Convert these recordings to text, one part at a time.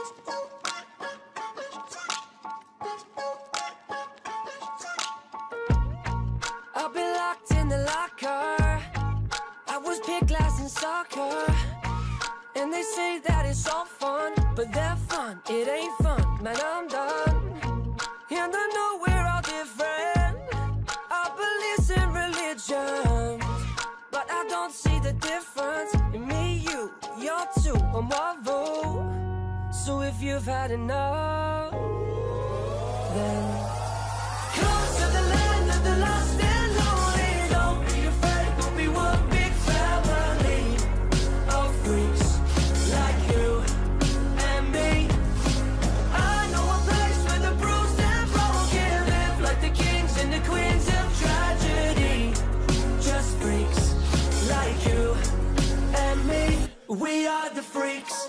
I've been locked in the locker. I was picked last in soccer. And they say that it's all fun, but they're fun, it ain't fun. Man, I'm done. And I know we're all different. Our beliefs in religion, but I don't see the difference in me, you, you're two, I'm Marvel. So if you've had enough, then come to the land of the lost and lonely. Don't be afraid, we'll be one big family of freaks like you and me. I know a place where the bruised and broken live like the kings and the queens of tragedy. Just freaks like you and me. We are the freaks.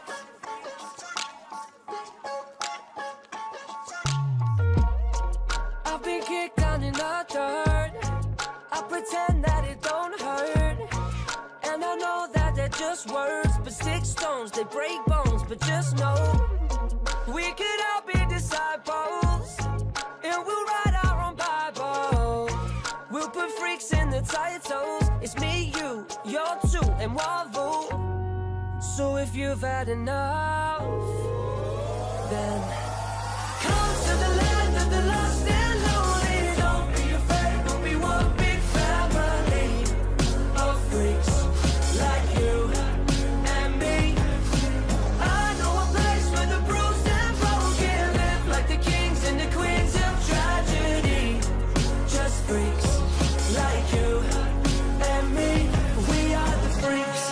I've been kicked down in the dirt. I pretend that it don't hurt, and I know that they're just words, but stick stones, they break bones. But just know we could all be disciples, and we'll write our own Bible. We'll put freaks in the titles. It's me, you, you're two, and Marvel. So if you've had enough, then come to the land of the lost and lonely. Don't be afraid, we'll be one big family of freaks like you and me. I know a place where the bruised and broken live like the kings and the queens of tragedy. Just freaks like you and me. We are the freaks.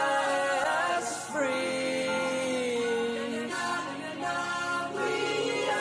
Free. We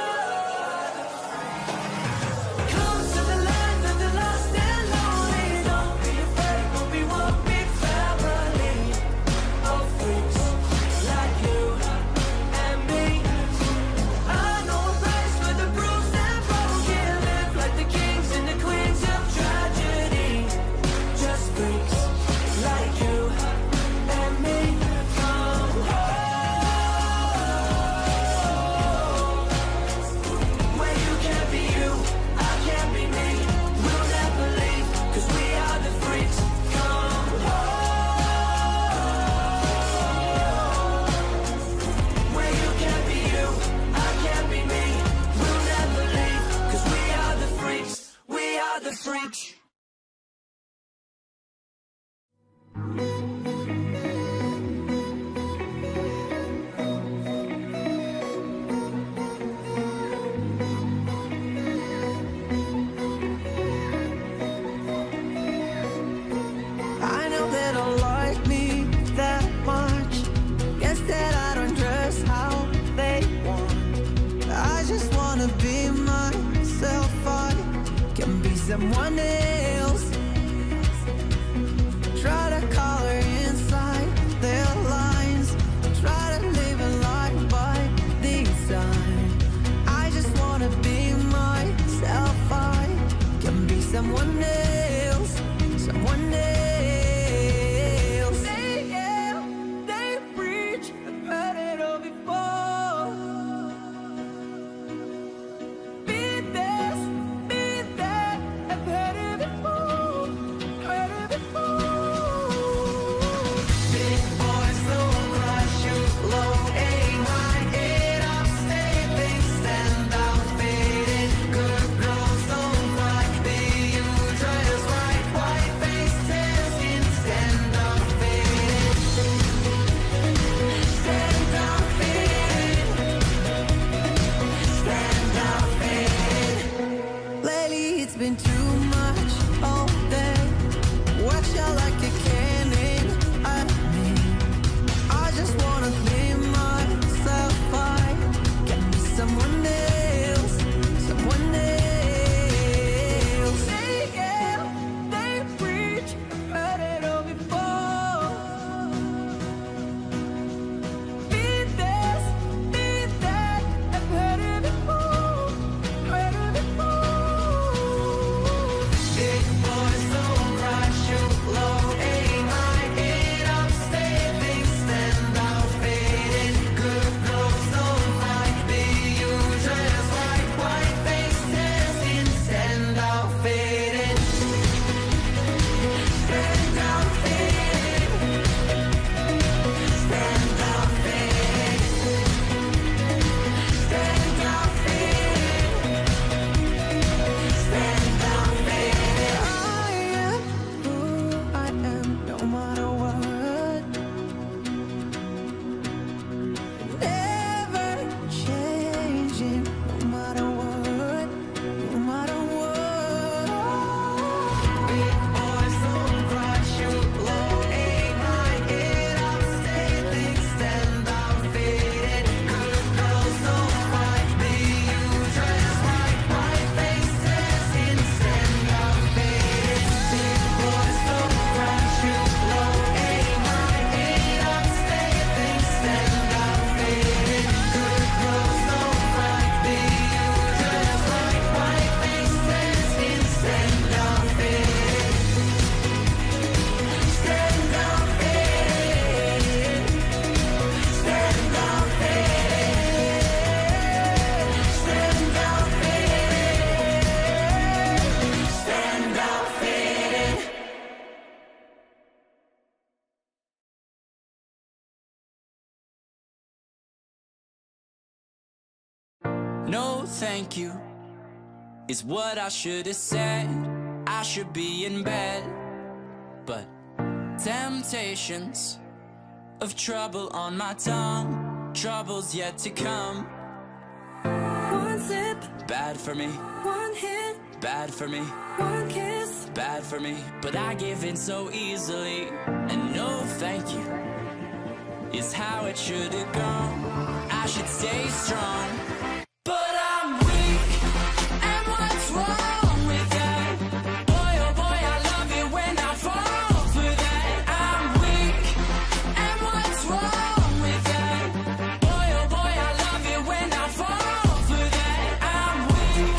No thank you is what I should have said. I should be in bed, but temptations of trouble on my tongue, trouble's yet to come. One sip, bad for me. One hit, bad for me. One kiss, bad for me. But I give in so easily, and no thank you is how it should have gone. I should stay strong, but I'm weak, and what's wrong with that? Boy, oh boy, I love it when I fall for that. I'm weak, and what's wrong with that? Boy, oh boy, I love it when I fall for that. I'm weak.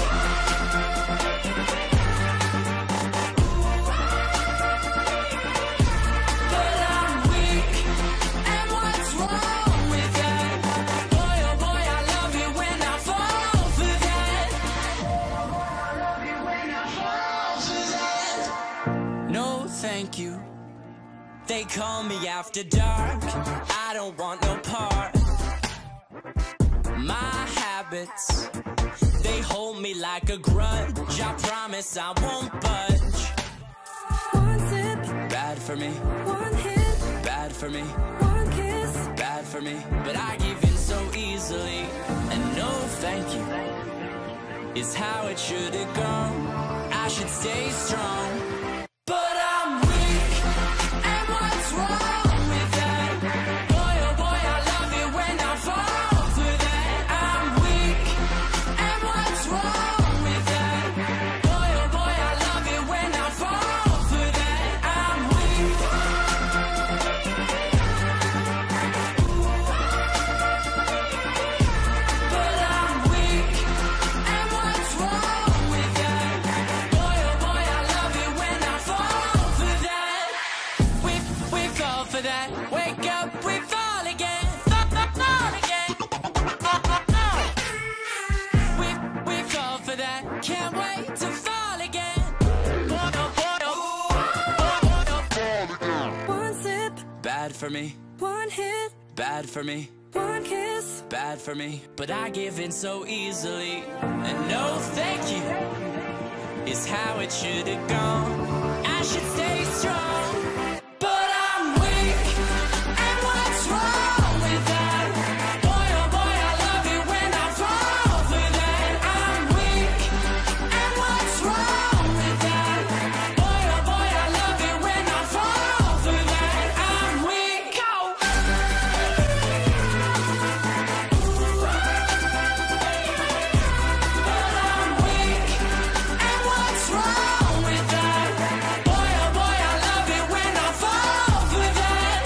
But I'm weak, and what's wrong with that? Boy, oh boy, I love it when I fall for that. No thank you. They call me after dark, I don't want no part. My habits, they hold me like a grudge. I promise I won't budge. One sip, bad for me. One hit, bad for me. One kiss, bad for me. But I give in so easily, and no thank you is how it should have gone. I should stay strong, but I'm weak, and what's wrong with that? Boy, oh boy, I love it when I fall for that. I'm weak, and what's wrong with that? Boy, oh boy, I love it when I fall for that. I'm weak. But I'm weak, and what's wrong with that? Boy, oh boy, I love it when I fall for that. We fall for that. Wake up, we fall again. Fall again. We fall for that. Can't wait to fall again. One sip, bad for me. One hit, bad for me. One kiss, bad for me. But I give in so easily, and no thank you is how it should have gone. I should stay strong, but I'm weak, and what's wrong with that? Boy, oh boy, I love it when I fall for that. I'm weak, and what's wrong with that? Boy, oh boy, I love it when I fall for that. I'm weak. But I'm weak, and what's wrong with that? Boy, oh boy, I love it when I fall for that.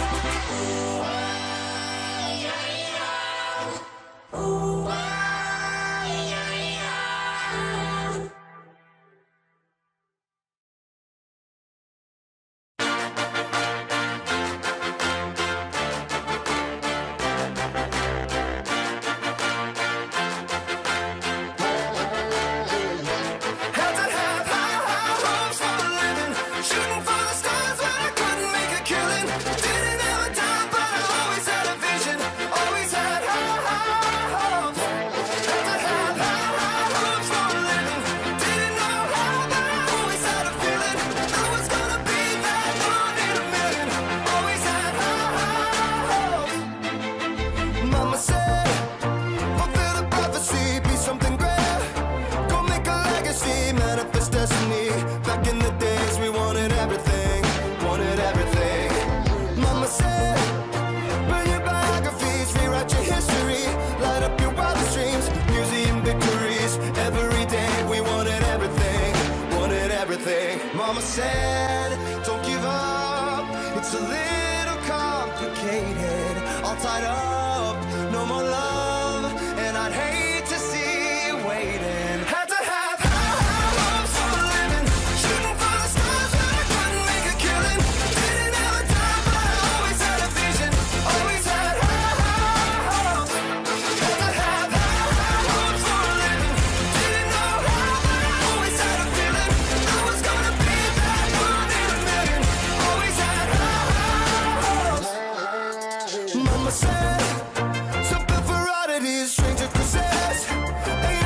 Had to have high hopes for a living, shooting for the stars when I couldn't make a killing. Didn't have a dime, but I always had a vision, always had high hopes. Had to have high hopes for a living, didn't know how, but I always had a feeling I was gonna be that one in a million. Always had high hopes. Mama said, fulfill the prophecy, be something great. Go make a legacy, manifest destiny. Back in the days we wanted everything, wanted everything. Mama said, burn your biographies, rewrite your history, light up your wildest dreams, museum victories. Every day we wanted everything, wanted everything. Mama said, don't give up, it's a little complicated, all tied up, no more love, and I'd hate to see you waiting. Had to have high hopes for a living, shooting for the stars when I couldn't make a killing. Didn't have a dime, but I always had a vision, always had high hopes. Had to have high hopes for a living, didn't know how, but I always had a feeling I was gonna be that one in a million. Always had high hopes. Mama said, something for oddities, stranger possessed. Ain't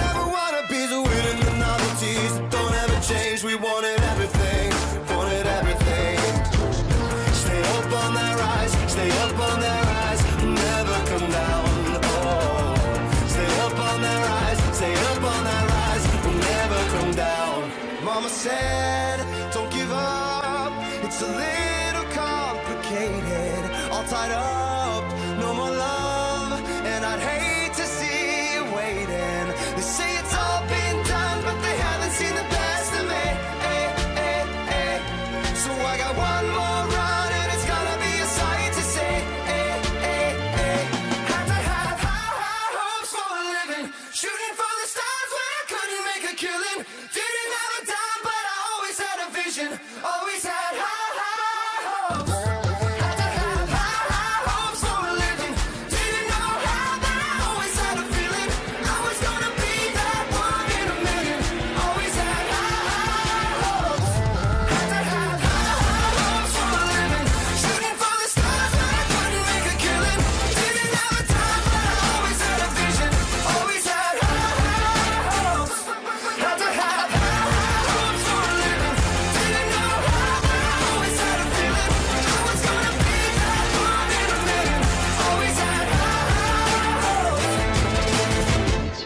said, don't give up, it's a little complicated. All tied up, no more love, and I'd hate to see you waiting. They say it's all been done, but they haven't seen the best of me. So I got one more run, and it's gonna be a sight to see. Had to have high hopes for a living, shooting for the stars when I couldn't make a killing. Didn't have a dime, but I always had a vision, always had high hopes. Had to have high hopes for a living, didn't know how, but I always had a feeling I was gonna be that one in a million. Always had high hopes. Had to have high hopes for a living, shooting for the stars when I couldn't make a killing. Didn't have a time, but I always had a vision, always had high hopes. Had to have high hopes for a living, didn't know how, but I always had a feeling I was gonna be that one in a million. Always had high hopes.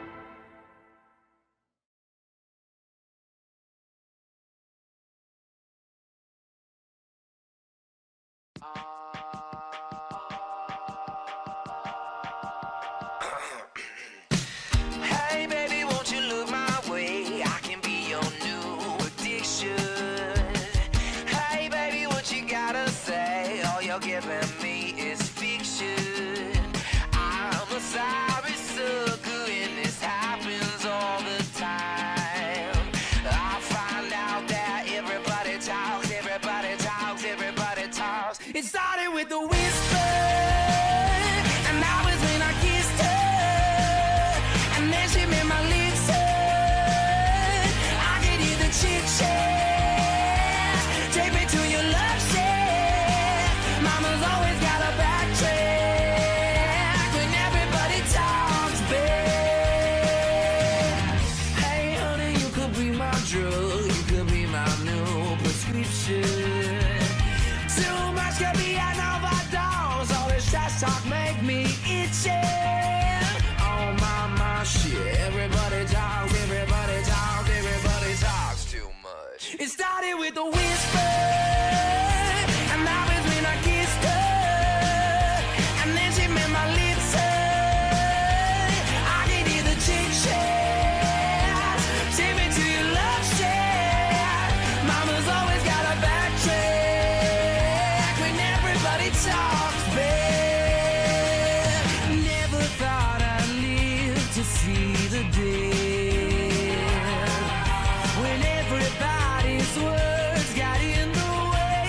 Hey baby, won't you look my way? I can be your new addiction. Hey baby, what you gotta say? All you're giving me is fiction. I'm a sorry sucker and this happens all the time. I find out that everybody talks, everybody talks, everybody talks. It started with a whisper, and that was when I kissed her. And then she made my lips hurt. I could hear the chit-chat. Take me to your love shack. Mama's always got a backtrack when everybody talks back. Hey honey, you could be my drug, you could be my new prescription. Too much could be an overdose. All this trash talk make me itchy. Oh my shit. Everybody talks, everybody talks, everybody talks too much. It started with a whisper, and that was when I kissed her. And then she made my lips hurt. I could hear the chit-chat. Take me to your love shack. Mama's always got a backtrack when everybody talks back. Never thought I'd live to see the day when everybody's words got in the way.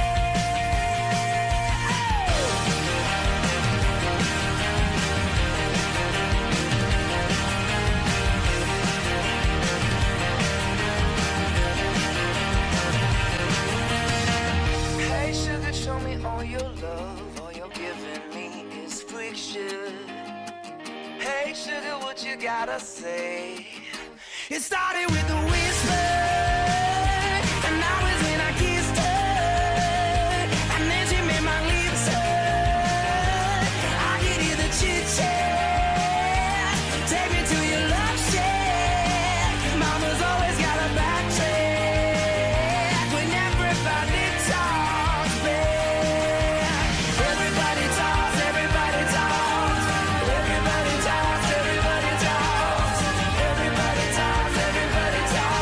Hey sugar, show me all your love. All you're giving me is friction. Hey sugar, what you gotta say? It started with a whisper, and that was when I kissed her. And then she made my lips hurt. I could hear the chit-chat. Take me to your love shack. Mama's always got a backtrack when everybody talks back. Everybody talks, everybody talks. Everybody talks, everybody talks. Everybody talks, everybody talks.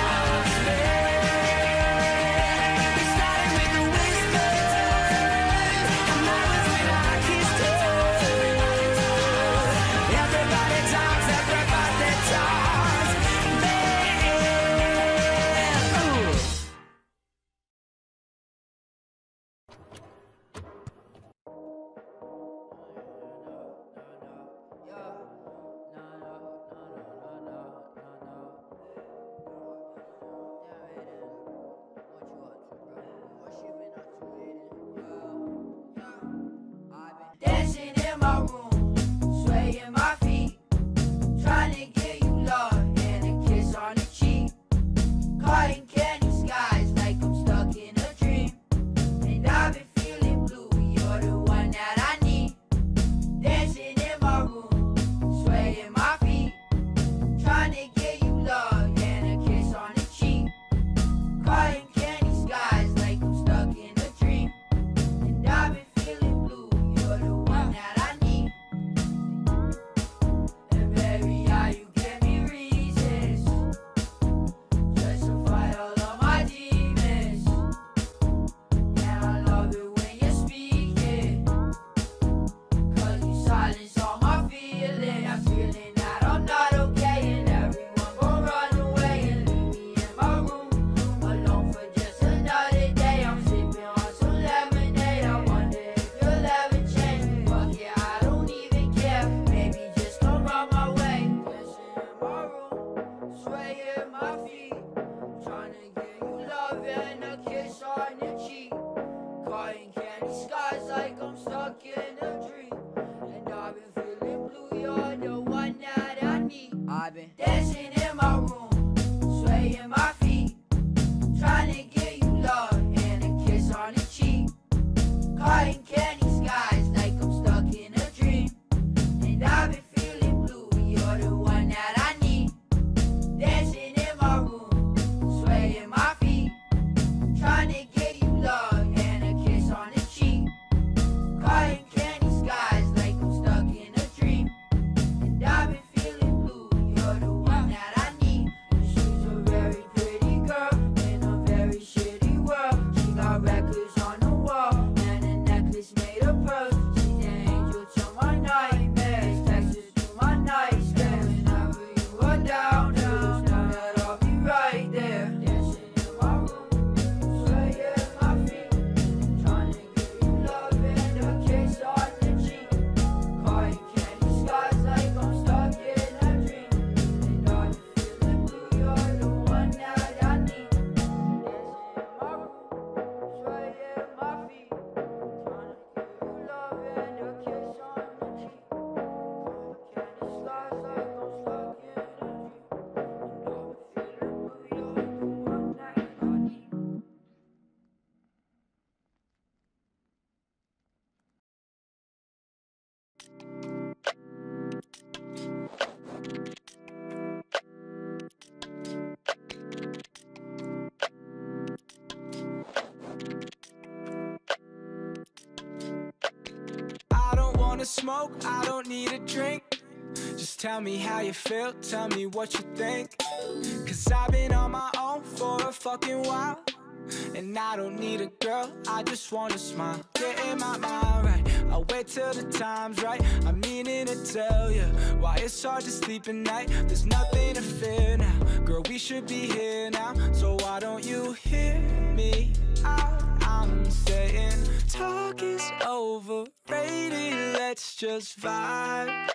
wanna smoke, I don't need a drink. Just tell me how you feel, tell me what you think. Cause I've been on my own for a fucking while, and I don't need a girl, I just wanna smile. Getting my mind right, I'll wait till the time's right. I'm meaning to tell you why it's hard to sleep at night. There's nothing to fear now, girl, we should be here now. So why don't you hear me out? I'm saying talk is overrated, let's just vibe.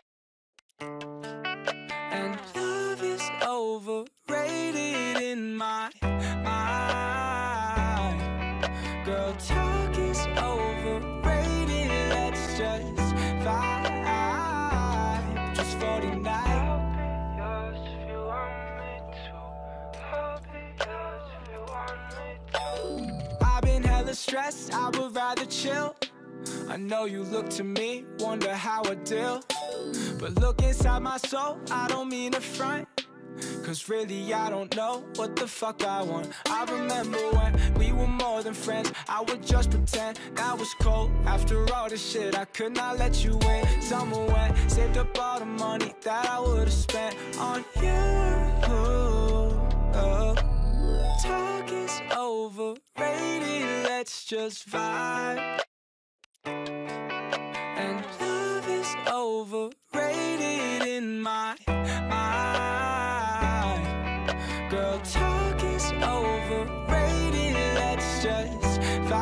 And love is overrated in my mind. Girl, talk is overrated, let's just vibe. Just for tonight. I'll be yours if you want me to. I'll be yours if you want me to. I've been hella stressed, I would rather chill. I know you look to me, wonder how I deal. But look inside my soul, I don't mean to front. Cause really I don't know what the fuck I want. I remember when we were more than friends, I would just pretend that was cold. After all this shit, I could not let you in. Summer went, saved up all the money that I would've spent on you. Talk is overrated, let's just vibe. And love is overrated in my mind. Girl, talk is overrated, let's just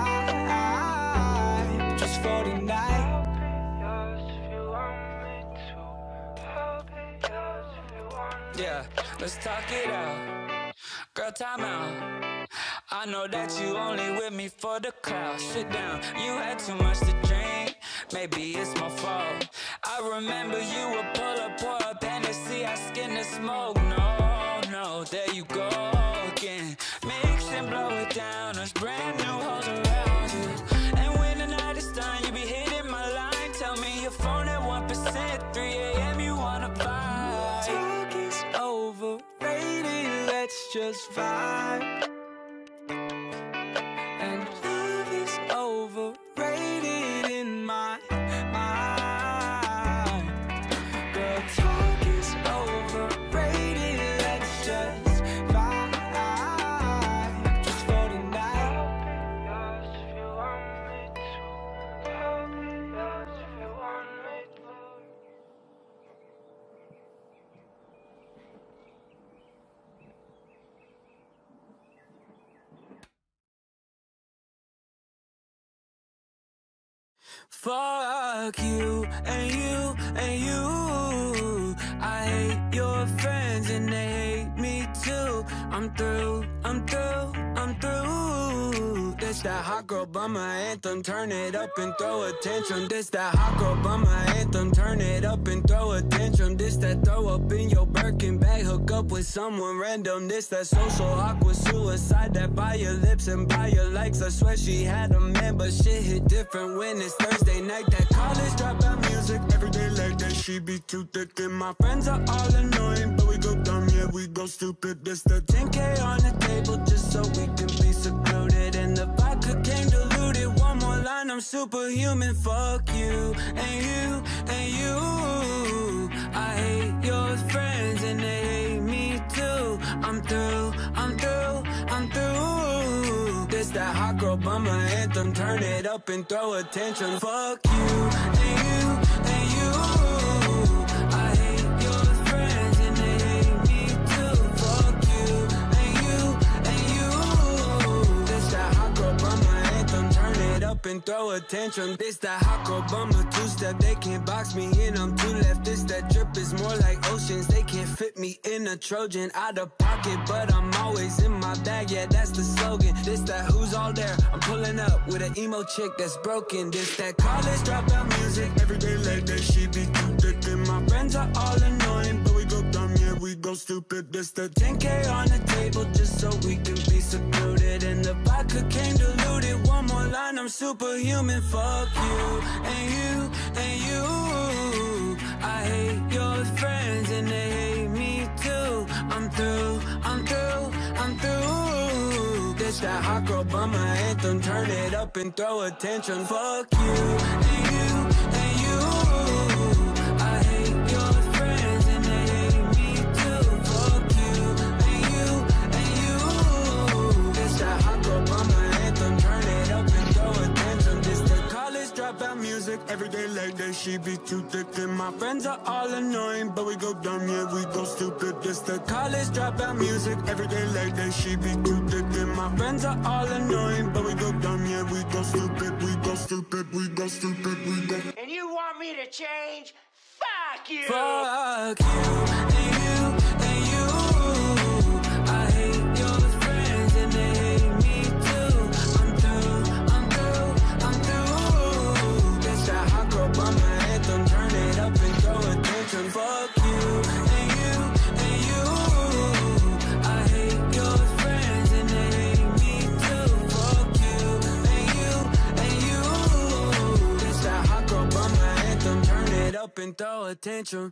vibe. Just for tonight. I'll be yours if you want me to. I'll be yours if you want me to. Yeah, let's talk it out. Girl, time out. I know that you only with me for the clout. Sit down, you had too much to drink. Maybe it's my fault. I remember you would pull up, pour up Hennessy, I skin the smoke. No, no, there you go again. Mix and blow it down, there's brand new hoes around you. And when the night is done, you be hitting my line. Tell me your phone at 1%, 3 a.m. you wanna vibe. Talk is overrated, let's just vibe. And love is overrated in my mind. Girl, talk is overrated, let's just vibe. Just for tonight. I'll be yours if you want me to. I'll be yours if you want me to. Fuck you and you and you. I hate your friends and they hate me too. I'm through, I'm through, I'm through. This that hot girl bummer anthem, turn it up and throw a tantrum. This that hot girl bummer anthem, turn it up and throw a tantrum. This that throw up in your Birkin bag, hook up with someone random. This that social awkward suicide, that buy your lips and buy your likes. I swear she had a man, but shit hit different when it's Thursday night. That college dropout music, every day like that. She be too thick and my friends are all annoying, but we go dumb, yeah, we go stupid. This the 10K on the table just so we can be secluded, and the vodka came diluted. One more line, I'm superhuman. Fuck you and you and you. I hate your friends and they hate me too. I'm through, I'm through, I'm through. This that hot girl bummer anthem, turn it up and throw a tantrum. Fuck you and you and you. I hate your friends and they hate me too. Fuck you and you and you. This that hot girl bummer anthem, turn it up and throw a tantrum. This that hot girl bummer two-step, they can't box me in, I'm too left. This that drip is more like oceans, they can't fit me in a Trojan. Out of pocket, but I'm always in my bag, yeah, that's the slogan. This that who's all there, I'm pulling up with an emo chick that's broken. This that college dropout music, every day like that. She be too thick and my friends are all annoying, but we go dumb, yeah, we go stupid. This the 10K on the table just so we can be secluded, and the vodka came diluted. One more line, I'm superhuman. Fuck you and you and you. I hate your friends and they hate me too. I'm through, I'm through, I'm through. This that hot girl bummer anthem, turn it up and throw a tantrum. Fuck you and you and you. she be too thick. And my friends are all annoying, but we go dumb, yeah, we go stupid. This the college dropout music, every day like that. She be too thick. And my friends are all annoying, but we go dumb, yeah, we go stupid, we go stupid, we go stupid, we go. And you want me to change? Fuck you! Fuck you, and you, and you. I hate your friends and they hate me too. I'm through. It's that hot girl by my anthem. Turn it up and throw attention. Fuck you, and you, and you. I hate your friends and they hate me too. Fuck you, and you, and you. It's that hot girl by my anthem. Turn it up and throw attention.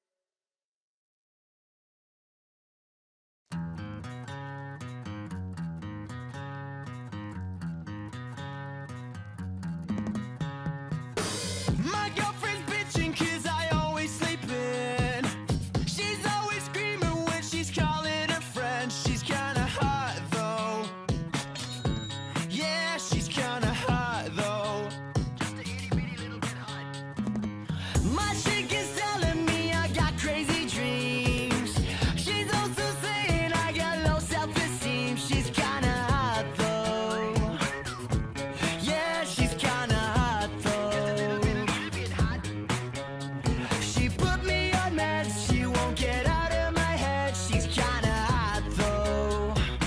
My girlfriend's bitching 'cause I always sleep in. She's always screaming when she's calling her friends. She's kinda hot though. Yeah, she's kinda hot though. Just a itty bitty little bit hot. My chick is telling me I got crazy dreams. She's also saying I got low self-esteem. She's kinda hot though. Yeah, she's kinda hot though. She put me on meds, she won't get out of my head. She's kinda hot though.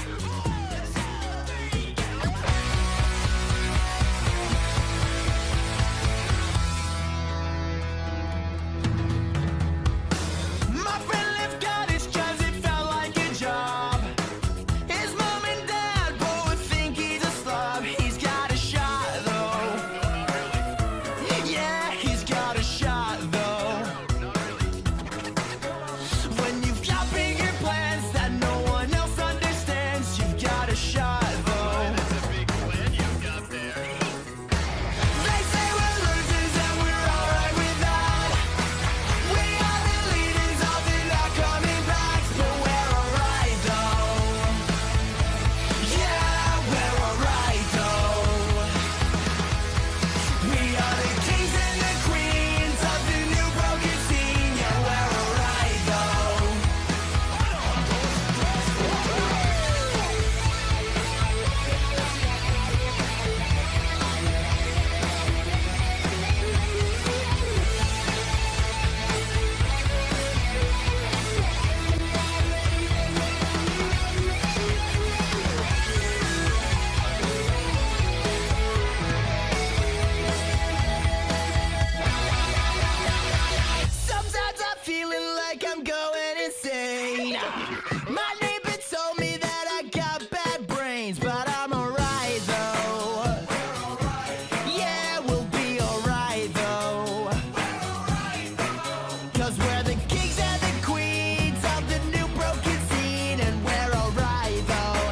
My friend left college 'cause it felt like a job. His mom and dad both think he's a slob. He's got a shot though. Yeah, he's got a shot though. When you've got bigger plans that no one else understands, you've got a shot though. They say we're losers and we're alright with that. We are the leaders of the not coming back, but we're alright though. Yeah, we're alright though. We are the kings and the queens of the new broken scene. Yeah, we're alright though. Sometimes I'm feeling like I'm going insane. My neighbor told me that I got bad brains, but I'm alright though. Yeah, we'll be alright though. 'Cause we're the kings and the queens of the new broken scene, and we're alright though.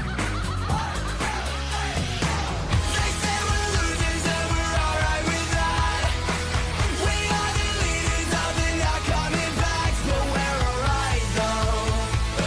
They say we're losers and we're alright with that. We are the leaders of the not coming back, but we're alright though.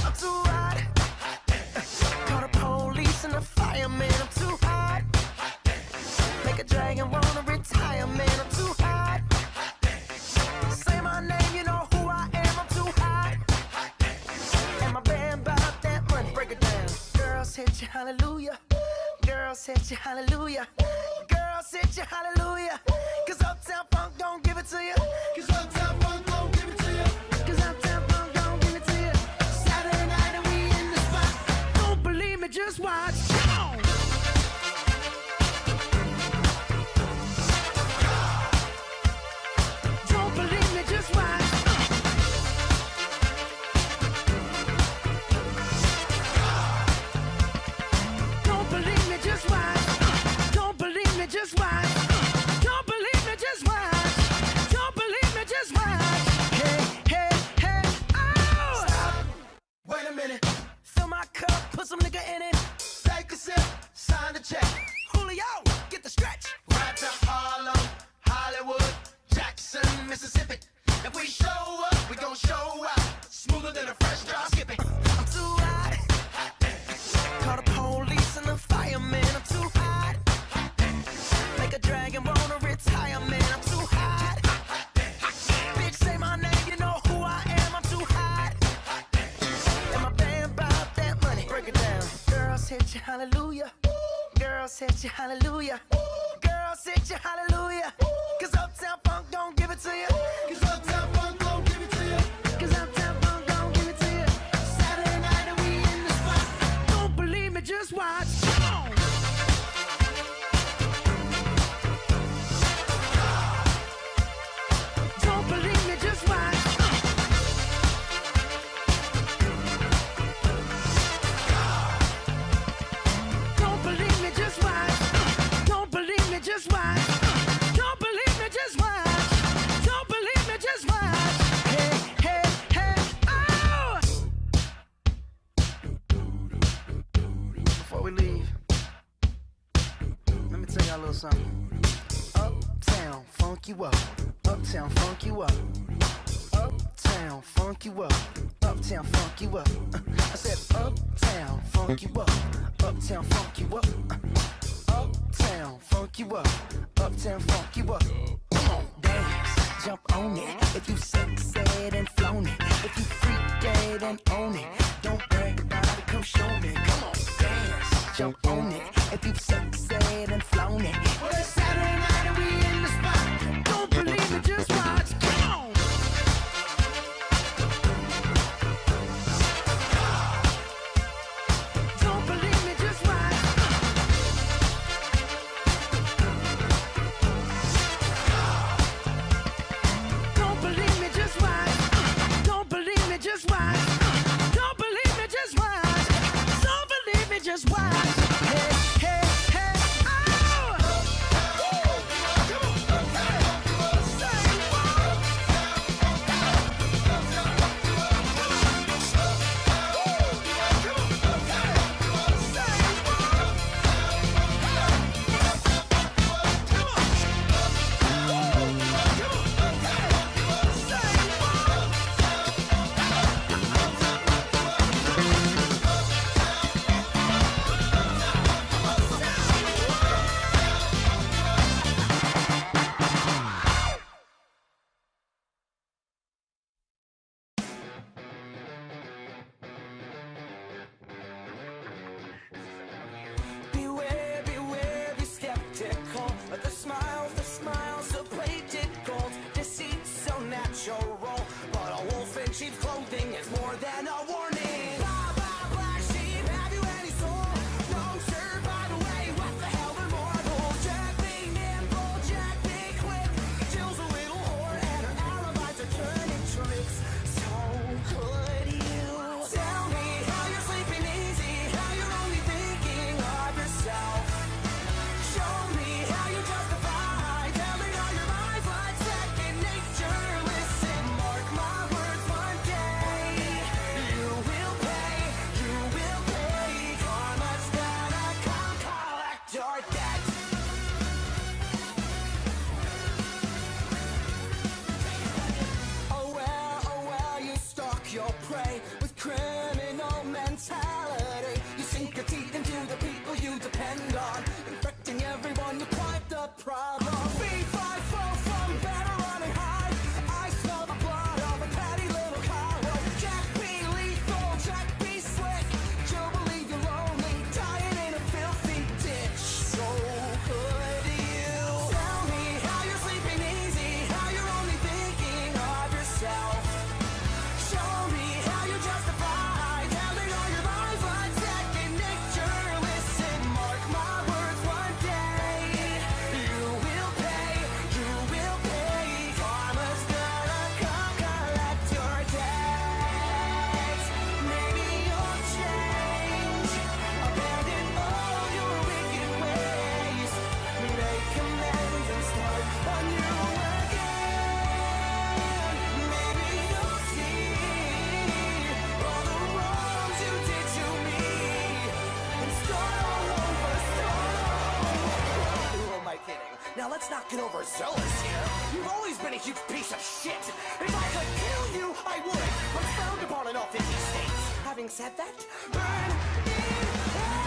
I'm too hot. Call the police and the fireman. I'm too hot. Make a dragon wanna retire, man. I'm too hot. Say my name, you know who I am. I'm too hot. And my band bought that money. Break it down. Girls hit you, hallelujah. Girls hit you, hallelujah. Girls hit you, hallelujah. Cause Uptown Funk don't give it to you. Cause Uptown Funk don't give it to you. Cause Uptown Funk don't give it to you. Saturday night and we in the spot. Don't believe me, just watch. Come on. Don't believe me, just watch. Don't believe me, just watch. Don't believe me, just watch. Don't believe me, just watch. Don't believe me, just watch. Hey, hey, hey, oh! Stop. Wait a minute. Fill my cup, put some nigga in it. Take a sip, sign the check. Julio, get the stretch. Right to Harlem, Hollywood, Jackson, Mississippi. If we show up, we gon' show out. Smoother than a fresh drop skipping. I'm too hot. Call the police and the fireman. I'm too hot. Make a dragon wanna retire, man. I'm too hot. Bitch, say my name, you know who I am. I'm too hot. And my band bought that money. Break it down. Girls hit you, hallelujah. Girls hit you, hallelujah. Girls hit you, hallelujah. Cause Uptown Funk don't give it to you. Cause Uptown Funk don't give it to you. Cause Uptown Funk don't give it to you. Saturday night and we in the spot. Don't believe me, just watch. Come on. Don't believe me, just watch. Don't believe me, just watch. Don't believe me, just watch. Don't believe me, just watch. Don't believe me, just watch. Hey, hey, hey, oh! Before we leave, let me tell y'all a little something. Uptown, funk you up. Uptown, funk you up. Uptown, funk you up. Uptown, funk you up. I said uptown, funk you up. Uptown, funk you up. Uptown, funk you up. Uptown, funk you up. Come on, dance, jump on it. If you sexed and flown it. If you freaked dead and own it. Don't brag about it, come show me. Come on, dance, jump on it. If you sexed and flown it. Well, it's Saturday night and we in the spot. Don't believe it, just watch. Come on. Don't believe me, just watch. Don't believe me, just watch. Don't believe me, just watch. Don't believe me, just watch. Don't believe me, just watch. Hey, hey, hey, oh! let's not get overzealous here. You've always been a huge piece of shit. If I could kill you, I would. But it's frowned upon in all 50 states. Having said that, burn in hell.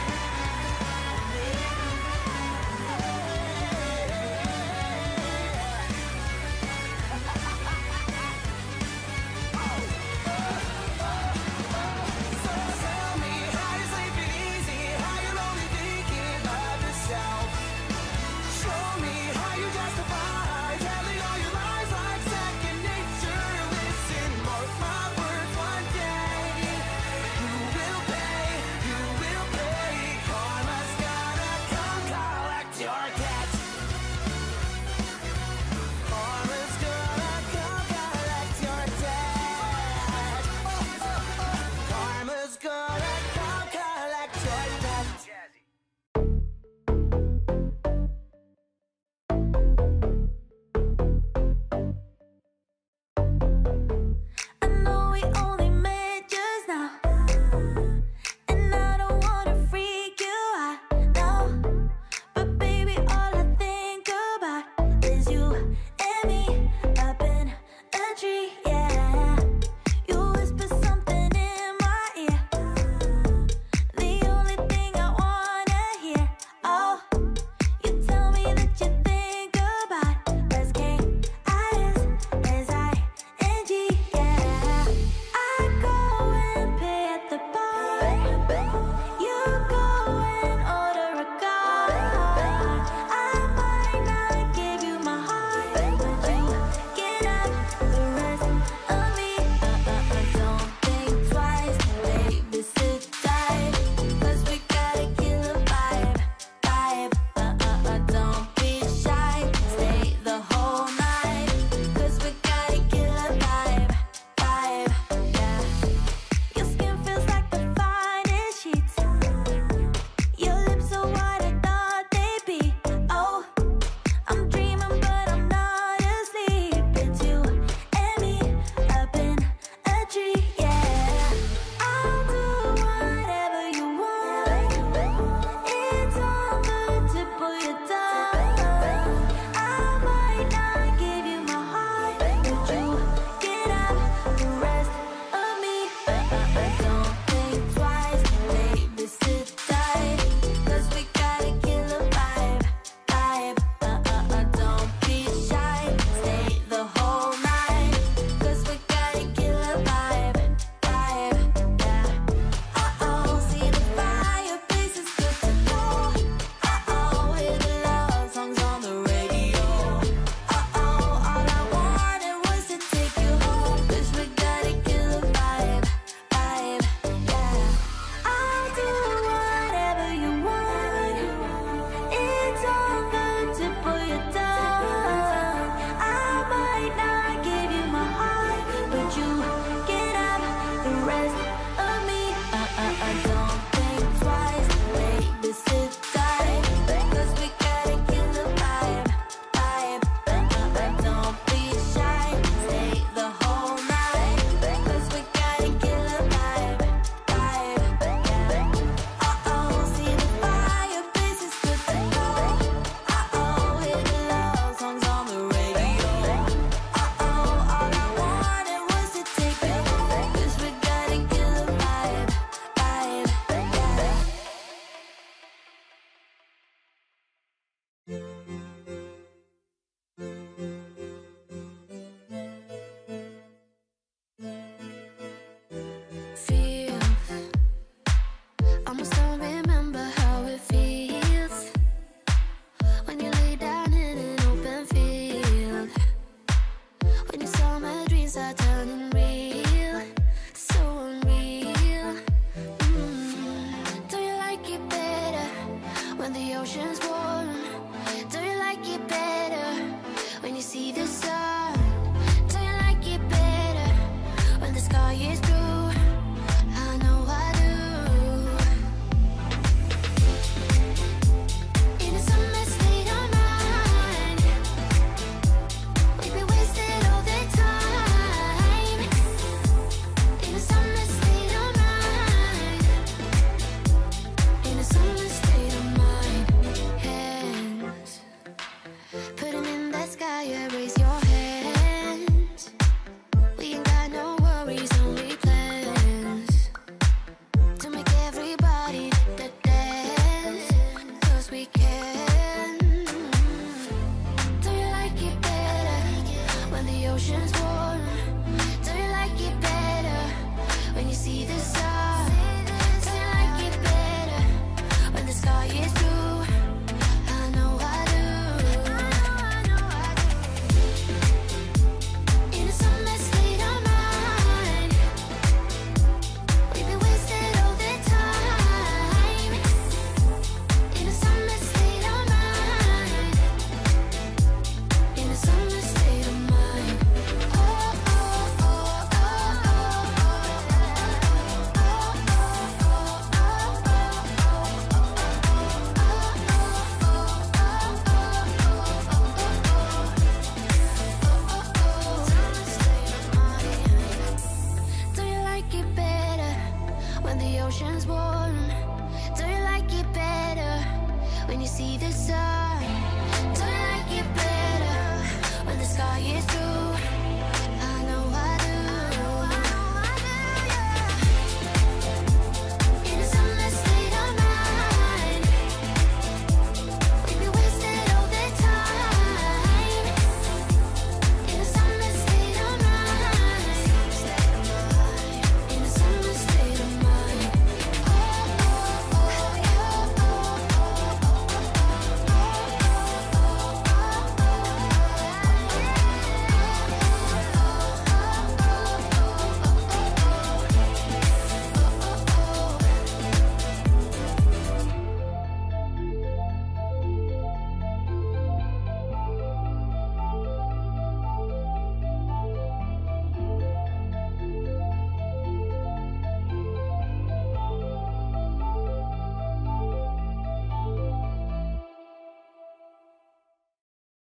ocean's warm? Do you like it better when you see the sun? Do you like it better when the sky is blue?